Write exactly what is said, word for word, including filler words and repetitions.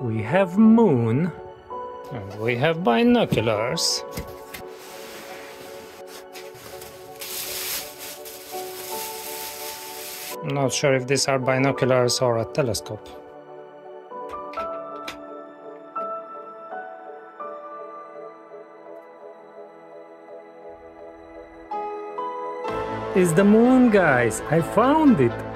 We have moon. And we have binoculars. I'm not sure if these are binoculars or a telescope. It's the moon, guys. I found it.